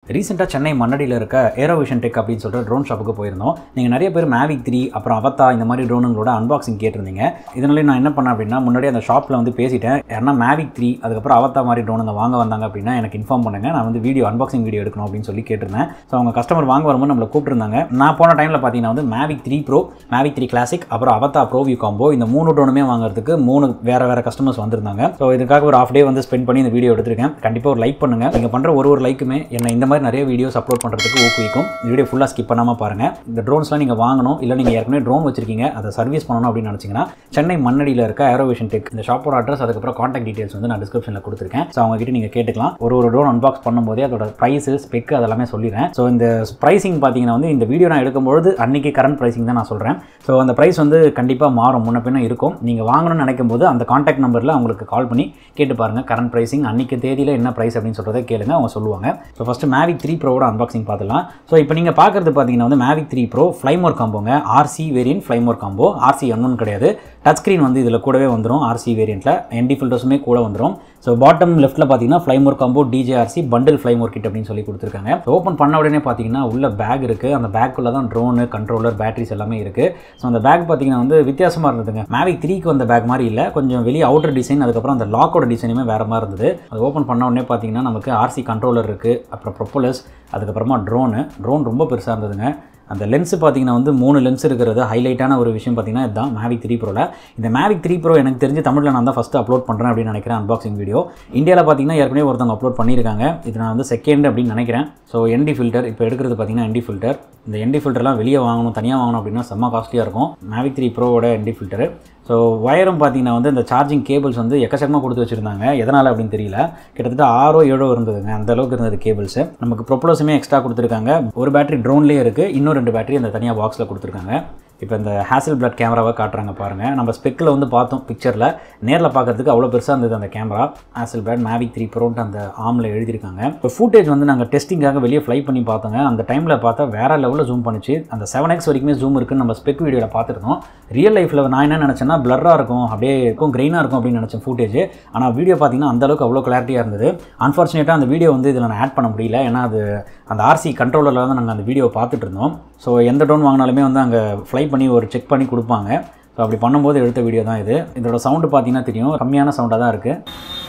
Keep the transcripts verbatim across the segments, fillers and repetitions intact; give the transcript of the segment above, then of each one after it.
ரீசெண்டாக சென்னை மண்ணடியில் இருக்க AerovisionTech அப்படின்னு சொல்கிற ட்ரோன் ஷாப்புக்கு போயிருந்தோம். நீங்கள் நிறைய பேர் Mavic த்ரீ அப்புறம் Avata இந்த மாதிரி ட்ரோனுங்களோட அன்பாக்சிங் கேட்டிருந்தீங்க. இதனால நான் என்ன பண்ணேன் அப்படின்னா, முன்னாடி அந்த ஷாப்பில் வந்து பேசிட்டேன். யாருன்னா Mavic த்ரீ அதுக்கப்புறம் Avata மாதிரி ட்ரோனுங்க வாங்க வந்தாங்க அப்படின்னா எனக்கு இன்ஃபார்ம் பண்ணுங்கள், நான் வந்து வீடியோ அன்பாக்சிங் வீடியோ எடுக்கணும் அப்படின்னு சொல்லி கேட்டிருந்தேன். ஸோ அவங்க கஸ்டமர் வாங்க வரும்போது நம்மளை கூப்பிட்டுருந்தாங்க. நான் போன டைமில் பார்த்தீங்கன்னா வந்து Mavic three pro, Mavic three classic அப்புறம் Avata ப்ரோ வியூ காம்போ இந்த மூணு ட்ரோனுமே வாங்குறதுக்கு மூணு வேறு வேறு கஸ்டமர்ஸ் வந்திருந்தாங்க. ஸோ இதுக்காக ஒரு ஹாஃப் டே வந்து ஸ்பெண்ட் பண்ணி இந்த வீடியோ எடுத்திருக்கேன். கண்டிப்பாக ஒரு லைக் பண்ணுங்கள். நீங்கள் பண்ணுற ஒரு ஒரு லைக்குமே என்ன இந்த மாதிரி நிறைய வீடியோஸ் அப்லோட் பண்ணுறதுக்கு ஊக்குவிக்கும். இந்த வீடியோ ஃபுல்லாக ஸ்கிப் பண்ணாமல் பாருங்கள். இந்த ட்ரோன்ஸ்லாம் நீங்கள் வாங்கணும், இல்லை நீங்கள் ஏற்கனவே ட்ரோன் வச்சிருக்கீங்க அதை சர்வீஸ் பண்ணணும் அப்படின்னு நினச்சிங்கன்னா சென்னை மண்ணடியில் இருக்க AerovisionTech இந்த ஷாப்போட அட்ரஸ் அதுக்கப்புறம் கான்டாக்ட் டீடைல்ஸ் வந்து நான் டிஸ்கிரிப்ஷனில் கொடுத்துருக்கேன். ஸோ அவங்க கிட்ட நீங்கள் கேட்டுக்கலாம். ஒரு ஒரு ட்ரோன் அன்பாக்ஸ் பண்ணும்போதே அதோட ப்ரைஸு ஸ்பெக் அதெல்லாமே சொல்லிடுறேன். ஸோ இந்த ப்ரைஸிங் பார்த்தீங்கன்னா வந்து இந்த வீடியோ நான் எடுக்கும்போது அன்றைக்கி கரண்ட் ப்ரைஸிங் தான் நான் சொல்கிறேன். ஸோ அந்த ப்ரைஸ் வந்து கண்டிப்பாக மாறும், முன்ன பின்ன இருக்கும். நீங்கள் வாங்கணும்னு நினைக்கும் போது அந்த கான்டாக்ட் நம்பரில் அவங்களுக்கு கால் பண்ணி கேட்டு பாருங்கள். கரண்ட் ப்ரைஸிங் அன்றைக்கி தேதியில் என்ன ப்ரைஸ் அப்படின்னு சொல்கிறத கேளுங்க, அவங்க சொல்லுவாங்க. ஸோ ஃபஸ்ட்டு Mavic த்ரீ ப்ரோவோட அன்பாக்சிங் பார்த்துலாம். ஸோ இப்போ நீங்கள் பார்க்குறது பார்த்தீங்கன்னா வந்து Mavic த்ரீ ப்ரோ ஃப்ளைமோர் காம்போங்க. RC variant fly more combo. RC ஒன்றும் கிடையாது, டச் ஸ்க்ரீன் வந்து இதில் கூடவே வந்துடும். ஆர்சி வேரியண்ட்டில் என்டி ஃபில்டர்ஸுமே கூட வந்துடும். ஸோ பாட்டம் லெஃப்ட்டில் பார்த்தீங்கன்னா fly more combo DJI RC bundle fly more kit அப்படின்னு சொல்லி கொடுத்துருக்காங்க. ஓப்பன் பண்ண உடனே பார்த்தீங்கன்னா உள்ள பேக் இருக்குது. அந்த பேக்குள்ளே தான் ட்ரோனு, கண்ட்ரோலர், பேட்டரிஸ் எல்லாமே இருக்குது. ஸோ அந்த பேக் பார்த்தீங்கன்னா வந்து வித்தியாசமாக இருந்ததுங்க. Mavic த்ரீக்கு வந்த பேக் மாதிரி இல்லை, கொஞ்சம் வெளியே அவுட்டர் டிசைன், அதுக்கப்புறம் அந்த லாக்கோட டிசைனுமே வேறு மாதிரி இருந்தது. அது ஓப்பன் பண்ண உடனே பார்த்தீங்கன்னா நமக்கு ஆர்சி கண்ட்ரோலர் இருக்குது, அப்புறம் ப்ரொப்பலர்ஸ், அதுக்கப்புறமா ட்ரோனு. ட்ரோன் ரொம்ப பெருசாக இருந்ததுங்க. அந்த லென்ஸு பார்த்தீங்கன்னா வந்து மூணு லென்ஸ் இருக்கிறது ஹைலைட்டான ஒரு விஷயம் பார்த்தீங்கன்னா இதுதான் Mavic த்ரீ ப்ரோவில். இந்த Mavic த்ரீ ப்ரோ எனக்கு தெரிஞ்சு தமிழில் நான் தான் ஃபஸ்ட்டு அப்லோட் பண்ணுறேன் அப்படின்னு நினைக்கிறேன் அன்பாக்சிங் வீடியோ. இந்தியாவில் பார்த்தீங்கன்னா ஏற்கனவே ஒருத்தவங்க அப்லோட் பண்ணியிருக்காங்க. இது நான் வந்து செகண்ட் அப்படின்னு நினைக்கிறேன். ஸோ என்டி ஃபில்டர் இப்போ எடுக்கிறது பார்த்தீங்கன்னா என்டி ஃபில்டர். இந்த என்டி ஃபில்டர்லாம் வெளியே வாங்கணும், தனியாக வாங்கணும் அப்படின்னா செம்ம காஸ்ட்லியாக இருக்கும். Mavic த்ரீ ப்ரோவோட என்டி ஃபில்டரு. ஸோ ஒயரும் பார்த்தீங்கன்னா வந்து இந்த சார்ஜிங் கேபிள்ஸ் வந்து எக்கச்சக்கமாக கொடுத்து வச்சுருந்தாங்க. எதனால் அப்படின்னு தெரியல, கிட்டத்தட்ட ஆறோ ஏழோ இருந்ததுங்க, அந்த அளவுக்கு இருந்தது கேபிள்ஸு. நமக்கு ப்ரொப்பலர்ஸுமே எக்ஸ்ட்ரா கொடுத்துருக்காங்க. ஒரு பேட்டரி ட்ரோன்லேயே இருக்குது, இன்னும் ரெண்டு பேட்டரி அந்த தனியாக பாக்ஸில் கொடுத்துருக்காங்க. இப்போ இந்த ஹேசல் பிளட் கேமராவை காட்டுறாங்க பாருங்கள். நம்ம ஸ்பெக்கில் வந்து பார்த்தோம் பிக்சரில், நேரில் பார்க்குறதுக்கு அவ்வளோ பெருசாக இருந்தது அந்த camera. Hasselblad Mavic three ப்ரோன்ட்டு அந்த ஆமில் எழுதியிருக்காங்க. இப்போ ஃபுட்டேஜ் வந்து நாங்கள் டெஸ்டிங்காக வெளியே ஃப்ளை பண்ணி பார்த்தோங்க. அந்த டைமில் பார்த்தா வேறு லெவலில் ஜூம் பண்ணிச்சு. அந்த செவன் எக்ஸ் வரைக்குமே ஜூம் இருக்குன்னு நம்ம ஸ்பெக் வீடியோவில் பார்த்துருந்தோம். ரியல் லைஃப்பில் நான் என்ன நினச்சேன்னா பிளராக இருக்கும், அப்படியே இருக்கும், கிரெயினாக இருக்கும் அப்படின்னு நினச்சேன் ஃபுட்டேஜ். ஆனால் வீடியோ பார்த்தீங்கன்னா அந்தளவுக்கு அவ்வளோ கிளாரிட்டியாக இருந்தது. அன்ஃபார்ச்சுனேட்டாக அந்த வீடியோ வந்து இதில் நான் ஆட் பண்ண முடியல, ஏன்னா அது அந்த ஆர்சி கண்ட்ரோலரில் தான் நாங்கள் அந்த வீடியோவை பார்த்துட்டு இருந்தோம். ஸோ எந்த ட்ரோன் வாங்கினாலுமே வந்து அங்கே ஃப்ளை பண்ணி ஒரு செக் பண்ணி கொடுப்பாங்க. ஸோ அப்படி பண்ணும்போது எடுத்த வீடியோ தான் இது. இதோட சவுண்டு பார்த்தீங்கன்னா தெரியும், கம்மியான சவுண்டாக தான் இருக்குது.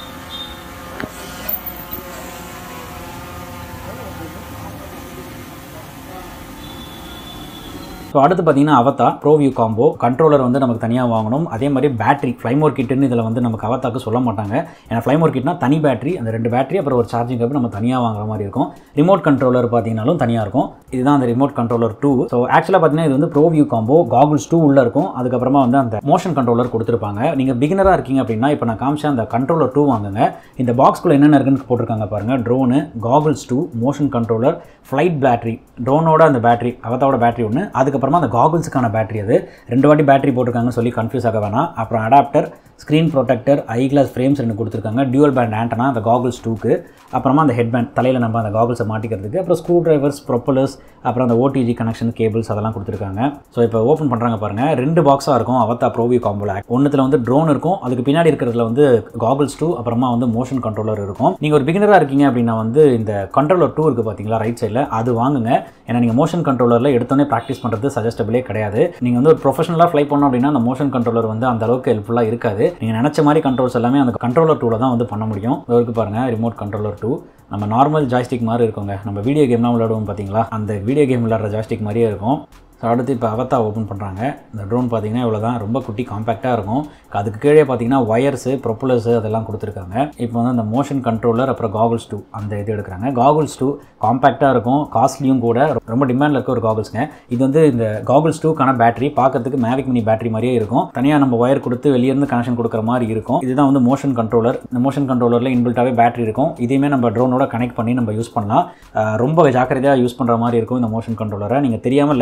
ஸோ அடுத்து பார்த்தீங்கன்னா Avata pro view combo. Controller வந்து நமக்கு தனியாக வாங்கணும். அதே மாதிரி பேட்டரி ஃப்ளைமோர் கிட்டுன்னு இதில் வந்து நமக்கு Avataக்கு சொல்ல மாட்டாங்க. ஏன்னா ஃப்ளைமோர் கிட்னா தனி பேட்டரி, அந்த ரெண்டு பேட்டரி அப்புறம் ஒரு சார்ஜிங் கேபிள் நம்ம தனியாக வாங்குற மாதிரி இருக்கும். ரிமோட் கண்ட்ரோலர் பார்த்தீங்கன்னாலும் தனியாக இருக்கும். இதுதான் அந்த ரிமோட் கண்ட்ரோலர் டூ. ஸோ ஆக்சுவலாக பார்த்தீங்கன்னா இது வந்து pro view combo. Goggles two உள்ளே இருக்கும். அதுக்கப்புறமா வந்து அந்த மோஷன் கண்ட்ரோலர் கொடுத்துருப்பாங்க. நீங்கள் பிகினராக இருக்கீங்க அப்படின்னா இப்போ நான் காமிச்சேன் அந்த கண்ட்ரோலர் டூ வாங்குங்க. இந்த பாக்ஸ்குள்ளே என்னென்ன இருக்குன்னு போட்டிருக்காங்க பாருங்கள். Drone, goggles two, motion controller, flight battery, ட்ரோனோட அந்த பேட்டரி, அவத்தாவோட பேட்டரி ஒன்று, அதுக்கப்புறமா அந்த காகுல்ஸுக்கான பேட்டரி. அது ரெண்டு வாட்டி பேட்டரி போட்டிருக்காங்கன்னு சொல்லி கன்ஃபியூஸ் ஆக வேணாம். அப்புறம் adapter, screen protector, eye glass frames ரெண்டு கொடுத்துருக்காங்க. டியூவல் பேண்ட் ஆண்டனா அந்த காகுல்ஸ் டூக்கு. அப்புறமா அந்த ஹெட் பேண்ட் தலையில் நம்ம அந்த காகுல்ஸை மாட்டிக்கிறதுக்கு. அப்புறம் ஸ்க்ரூ டிரைவர்ஸ், ப்ரொப்பலர்ஸ், அப்புறம் அந்த ஓடிஜி கனெக்ஷன் கேபிள்ஸ் அதெல்லாம் கொடுத்துருக்காங்க. ஸோ இப்போ ஓப்பன் பண்ணுறாங்க பாருங்கள். ரெண்டு பாக்ஸாக இருக்கும் Avata ப்ரோ வியூ காம்போல. ஒன்றுத்தில் வந்து ட்ரோன் இருக்கும், அதுக்கு பின்னாடி இருக்கிறதுல வந்து காகுல்ஸ் டூ, அப்புறமா வந்து மோஷன் கண்ட்ரோலர் இருக்கும். நீங்கள் ஒரு பிகினராக இருக்கீங்க அப்படின்னா வந்து இந்த கண்ட்ரோலர் டூ இருக்குது பார்த்தீங்களா ரைட் சைடில், அது வாங்குங்க. ஏன்னா நீங்கள் மோஷன் கண்ட்ரோலரில் எடுத்தோன்னே ப்ராக்டிஸ் பண்ணுறது சஜஸ்டபிளே கிடையாது. நீங்கள் வந்து ஒரு ப்ரொஃபஷனலாக ஃப்ளை பண்ணோம் அப்படின்னா அந்த மோஷன் கண்ட்ரோலர் வந்து அந்த அளவுக்கு ஹெல்ப்ஃபுல்லாக இருக்காது. நீங்கள் நினச்ச மாதிரி கண்ட்ரோல்ஸ் எல்லாமே அந்த கண்ட்ரோலர் டூவில் தான் வந்து பண்ண முடியும். இருக்கு பாருங்கள் ரிமோட் கண்ட்ரோலர் டூ. நம்ம நார்மல் ஜாய்ஸ்டிக் மாதிரி இருக்குங்க. நம்ம வீடியோ கேம்லாம் விளையாடுவோம் பார்த்தீங்களா, அந்த வீடியோ கேம் விளையாடுற ஜாய்ஸ்டிக் மாதிரியே இருக்கும். ஸோ அடுத்து இப்போ Avata ஓப்பன் பண்ணுறாங்க. இந்த ட்ரோன் பார்த்தீங்கன்னா இவ்வளோ தான், ரொம்ப குட்டி காம்பேக்டாக இருக்கும். அதுக்கு கீழே பார்த்தீங்கன்னா ஒயர்ஸு, ப்ரொப்பலர்ஸு அதெல்லாம் கொடுத்துருக்காங்க. இப்போ வந்து அந்த மோஷன் கண்ட்ரோலர் அப்புறம் காகுல்ஸ் டூ அந்த இது எடுக்கிறாங்க. காகுல்ஸ் டூ காம்பேக்டாக இருக்கும், காஸ்ட்லியும் கூட, ரொம்ப டிமாண்டில் இருக்க ஒரு காகுல்ஸுங்க. இது வந்து இந்த காகுல்ஸ் டூக்கான பேட்டரி பார்க்கறதுக்கு Mavic மினி பேட்டரி மாதிரியே இருக்கும். தனியாக நம்ம ஒயர் கொடுத்து வெளியேருந்து கனெக்ஷன் கொடுக்குற மாதிரி இருக்கும். இதுதான் வந்து மோஷன் கண்ட்ரோலர். இந்த மோஷன் கண்ட்ரோலரில் இன்பில்ட்டாகவே பேட்டரி இருக்கும். இதையுமே நம்ம ட்ரோனோட கனெக்ட் பண்ணி நம்ம யூஸ் பண்ணலாம். ரொம்ப ஜாக்கிரதையாக யூஸ் பண்ணுற மாதிரி இருக்கும் இந்த மோஷன் கண்ட்ரோலரை. நீங்கள் தெரியாமல் லைட்டாக அப்படி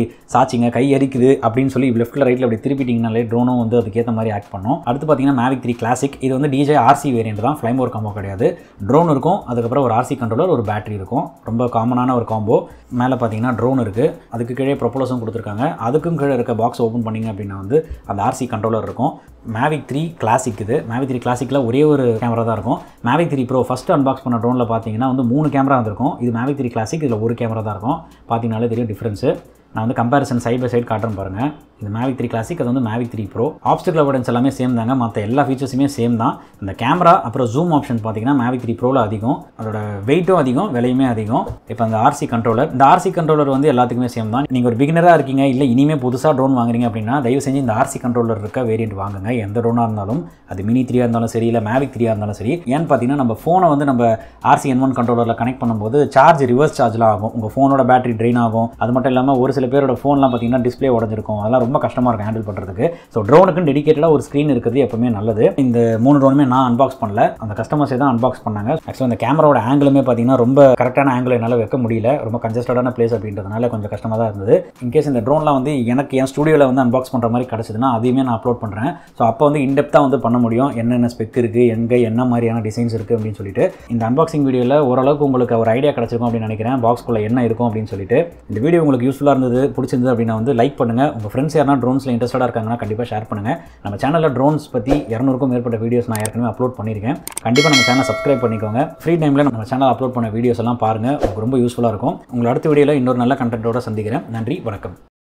சாச்சிங்க கை எரிக்குது அப்படின்னு சொல்லி லெஃப்ட்டில் ரைட்டில் அப்படி திருப்பிட்டிங்கனாலே ட்ரோனும் வந்து அதுக்கேற்ற மாதிரி ஆக்ட் பண்ணும். அடுத்து பார்த்தீங்கன்னா மேவிக் த்ரீ கிளாசிக். இது வந்து D J I RC variant தான், ஃப்ளைம் ஓவர் காம்போ கிடையாது. ட்ரோன் இருக்கும், அதுக்கப்புறம் ஒரு ஆர்சி கண்ட்ரோலர், ஒரு பேட்டரி இருக்கும். ரொம்ப காமனான ஒரு காம்போ. மேலே பார்த்தீங்கன்னா ட்ரோன் இருக்குது, அதுக்கு கீழே ப்ரொப்பலர்ஸும் கொடுத்துருக்காங்க. அதுக்கும் கீழே இருக்க பாக்ஸ் ஓப்பன் பண்ணிங்க அப்படின்னா வந்து அந்த ஆர்சி கண்ட்ரோலர் இருக்கும். Mavic three classic. இது மேவிக் த்ரீ கிளாசிக்கில் ஒரே ஒரு கேமரா தான் இருக்கும். Mavic three pro first unbox பண்ண ட்ரோனில் பார்த்தீங்கன்னா வந்து மூணு கேமரா வந்துருக்கும். இது மேவிக் த்ரீ கிளாசிக், இதில் ஒரு கேமரா தான் இருக்கும். பார்த்தீங்கனாலே தெரியும் டிஃப்ரென்ஸு. நான் வந்து கம்பேரிசன் சைட் பை சைட் காட்டுறேன் பாருங்கள். இது மேவிக் த்ரீ கிளாசிக், அது வந்து Mavic three pro. Obstacle avoidance எல்லாமே சேம் தாங்க, மற்ற எல்லா ஃபீச்சர்ஸுமே சேம் தான். இந்த கேமரா அப்புறம் ஜூம் ஆப்ஷன் பார்த்தீங்கன்னா மேவிக் த்ரீ ப்ரோவில் அதிகம், அதோட வெயிட்டும் அதிகம், விலையுமே அதிகம். இப்போ அந்த ஆர்சி கண்ட்ரோலர், இந்த ஆர்சி கண்ட்ரோலர் வந்து எல்லாத்துக்குமே சேம் தான். நீங்கள் ஒரு பிகினராக இருக்கீங்க, இல்லை இனிமேல் புதுசாக ட்ரோன் வாங்குறீங்க அப்படின்னா தயவு செஞ்சு இந்த ஆர்சி கண்ட்ரோலர் இருக்க வேரியன்ட் வாங்குங்க. எந்த ட்ரோனாக இருந்தாலும், அது மினி த்ரீயாக இருந்தாலும் சரி, இல்லை மேவிக் த்ரீயாக இருந்தாலும் சரி. ஏன்னு பார்த்தீங்கன்னா நம்ம ஃபோனை வந்து நம்ம ஆர்சி என் ஒன் கண்ட்ரோலரில் கனெக்ட் பண்ணும்போது சார்ஜ் ரிவர்ஸ் சார்ஜ்லாம் ஆகும், உங்கள் ஃபோனோட பேட்டரி ட்ரெயின் ஆகும். அது மட்டும் இல்லாமல் ஒரு சில பேரோட ஃபோன்லாம் பார்த்தீங்கன்னா டிஸ்பிளே உடஞ்சிருக்கும், அதெல்லாம் ரொம்ப கஷ்டமாக இருக்கும் ஹேண்டில் பண்ணுறதுக்கு. ஸோ ட்ரோனுக்கு டெடிகேட்டடாக ஒரு ஸ்க்ரீன் இருக்கிறது எப்பவுமே நல்லது. இந்த மூணு ட்ரோனுமே நான் அன்பாக்ஸ் பண்ணல, அந்த கஸ்டமர்ஸே தான் அன்பாக்ஸ் பண்ணாங்க. ஆக்சுவலாக இந்த கேமராவோட ஆங்கிளுமே பார்த்தீங்கன்னா ரொம்ப கரெக்டான ஆங்கிள் என்னால் வைக்க முடியல, ரொம்ப கன்ஜஸ்டடான பிளேஸ் அப்படின்றதுனால கொஞ்சம் கஷ்டமாக தான் இருந்தது. இன்கேஸ் இந்த ட்ரோன்லாம் வந்து எனக்கு என் ஸ்டுடியோவில் வந்து அன்பாக்ஸ் பண்ணுற மாதிரி கிடச்சிதுன்னா அதையுமே நான் அப்லோட் பண்ணுறேன். ஸோ அப்போ வந்து இன்டெப்த்தாக வந்து பண்ண முடியும், என்னென்ன ஸ்பெக் இருக்குது, எங்கே என்ன மாதிரியான டிசைன்ஸ் இருக்குது அப்படின்னு சொல்லிட்டு. இந்த அன்பாக்சிங் வீடியோவில் ஓரளவுக்கு உங்களுக்கு ஒரு ஐடியா கிடச்சிருக்கும் அப்படின்னு நினைக்கிறேன், பாக்ஸ்குள்ளே என்ன இருக்கும் அப்படின்னு சொல்லிட்டு. இந்த வீடியோ உங்களுக்கு யூஸ்ஃபுல்லாக இருந்தது, பிடிச்சிருந்தது அப்படின்னா வந்து லைக் பண்ணுங்கள். உங்கள் ஃப்ரெண்ட்ஸ் யாரா ட்ரோன்ஸில் இன்ட்ரெஸ்டாக இருக்காங்கன்னா கண்டிப்பாக ஷேர் பண்ணுங்கள். நம்ம சேனலில் ட்ரோன்ஸ் பற்றி இரநூறுக்கும் மேற்பட்ட வீடியோஸ் நான் ஏற்கனவே அப்லோட் பண்ணியிருக்கேன். கண்டிப்பாக நம்ம சேனல் சப்ஸ்கிரைப் பண்ணிக்கோங்க. ஃப்ரீ டைமில் நம்ம சேனல் அப்லோட் பண்ண வீடியோஸ் எல்லாம் பாருங்கள், உங்களுக்கு ரொம்ப யூஸ்ஃபுல்லாக இருக்கும். உங்களை அடுத்த வீடியோவில் இன்னொரு நல்ல கண்டென்ட்டோட சந்திக்கிறேன். நன்றி, வணக்கம்.